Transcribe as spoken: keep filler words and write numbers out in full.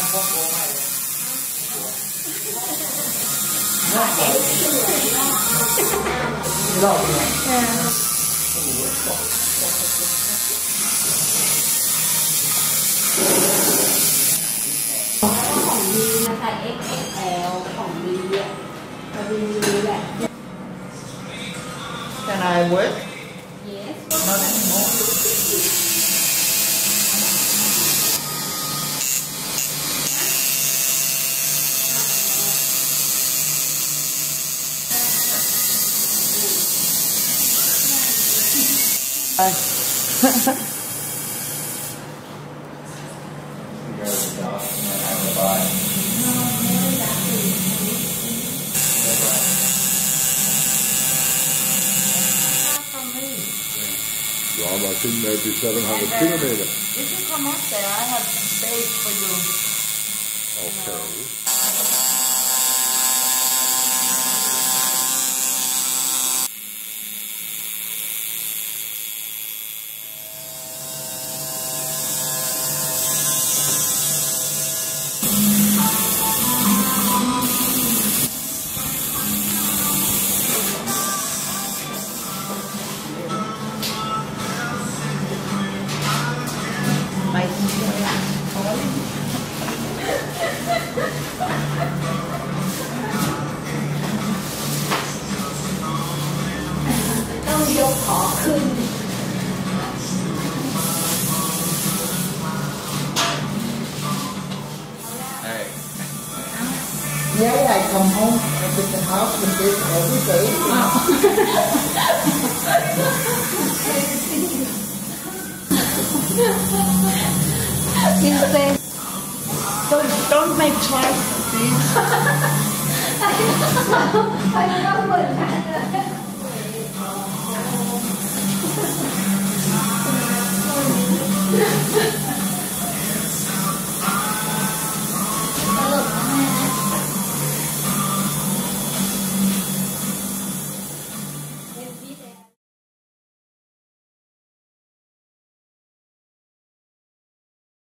Can I work? Yes. Not anymore. Well, I think maybe seven hundred kilometers. If you come up there, I have space for you. Okay. My sister. ต้องยกขอขึ้น Hey. Yeah, I come home with the house with this every day. Insane. Don't, don't make choice, please. I don't know what